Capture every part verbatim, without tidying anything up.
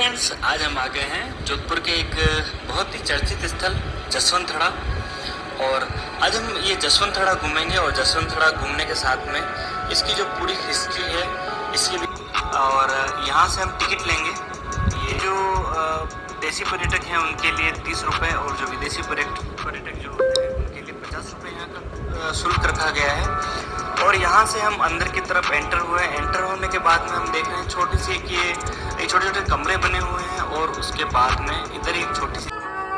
Friends, आज हम आ गए हैं जोधपुर के एक बहुत ही चर्चित स्थल जसवंतथड़ा। और आज हम ये जसवंतथड़ा घूमेंगे और जसवंतथड़ा घूमने के साथ में इसकी जो पूरी हिस्ट्री है इसकी भी, और यहाँ से हम टिकट लेंगे। ये जो देसी पर्यटक हैं उनके लिए तीस रुपये और जो विदेशी पर्यटक पर्यटक जो होते हैं उनके लिए पचास रुपये यहाँ का शुल्क रखा गया है। और यहाँ से हम अंदर की तरफ एंटर हुए। एंटर होने के बाद में हम देख रहे हैं छोटी सी एक ये छोटे छोटे कमरे बने हुए हैं और उसके बाद में इधर एक छोटी सी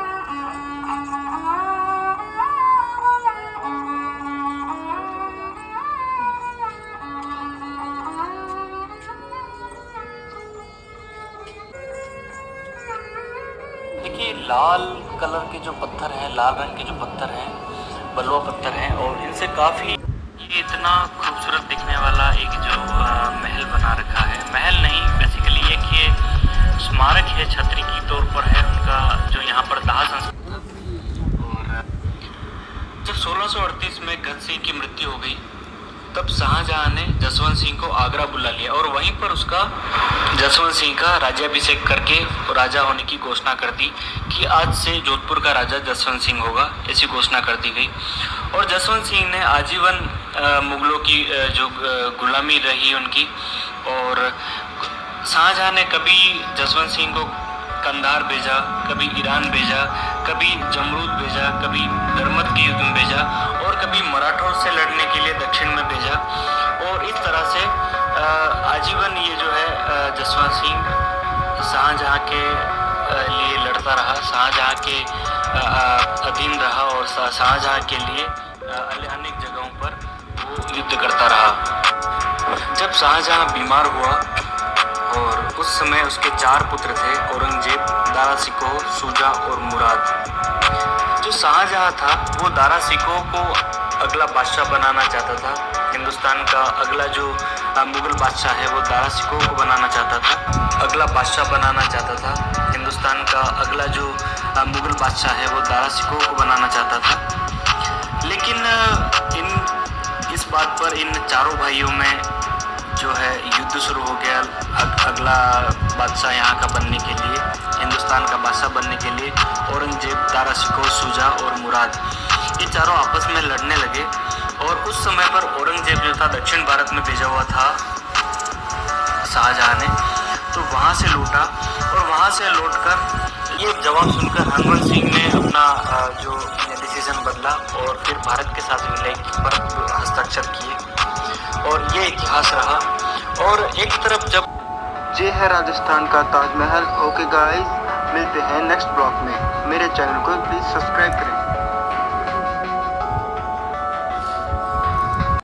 देखिए लाल कलर के जो पत्थर हैं, लाल रंग के जो पत्थर हैं बलुआ पत्थर हैं, और इनसे काफ़ी ये इतना खूबसूरत दिखने वाला एक जो आ, महल बना रखा है। महल नहीं, बेसिकली एक ये स्मारक है, छतरी की तौर पर है उनका जो यहाँ पर दाह संस्कार। और जब सोलह सौ अड़तीस में गज सिंह की मृत्यु हो गई तब शाहजहां ने जसवंत सिंह को आगरा बुला लिया और वहीं पर उसका जसवंत सिंह का राज्याभिषेक करके राजा होने की घोषणा कर दी कि आज से जोधपुर का राजा जसवंत सिंह होगा, ऐसी घोषणा कर दी गई। और जसवंत सिंह ने आजीवन मुगलों की जो गुलामी रही उनकी, और शाहजहां ने कभी जसवंत सिंह को कंधार भेजा, कभी ईरान भेजा, कभी जमरूद भेजा, कभी दरमत के युद्ध में भेजा और कभी मराठों से लड़ने के लिए दक्षिण में भेजा। और इस तरह से आजीवन ये जो है जसवंत सिंह शाहजहां के लिए लड़ता रहा, शाहजहां के अधीन रहा और शाहजहां के लिए अनेक जगहों पर वो युद्ध करता रहा। जब शाहजहां बीमार हुआ और उस समय उसके चार पुत्र थे, औरंगजेब, दारा शिकोह, शुजा और मुराद। जो शाहजहां था वो दारा शिकोह को अगला बादशाह बनाना चाहता था। हिंदुस्तान का अगला जो मुगल बादशाह है वो दारा शिकोह को बनाना चाहता था, अगला बादशाह बनाना चाहता था। हिंदुस्तान का अगला जो मुगल बादशाह है वो दारा शिकोह को बनाना चाहता था। लेकिन इन इस बात पर इन चारों भाइयों में जो है युद्ध शुरू हो गया। अग, अगला बादशाह यहाँ का बनने के लिए, हिंदुस्तान का बादशाह बनने के लिए औरंगजेब, दारा शिकोह, शुजा और मुराद ये चारों आपस में लड़ने लगे। और उस समय पर औरंगजेब जो था दक्षिण भारत में भेजा हुआ था शाहजहां ने, तो वहाँ से लौटा और वहाँ से लौटकर ये जवाब सुनकर हनुमान सिंह ने अपना जो डिसीजन बदला और फिर भारत के साथ विलय पर हस्ताक्षर किए और ये इतिहास रहा। और एक तरफ जब ये है राजस्थान का ताजमहल। ओके गाइस, मिलते हैं नेक्स्ट ब्लॉग में। मेरे चैनल को प्लीज़ सब्सक्राइब करें।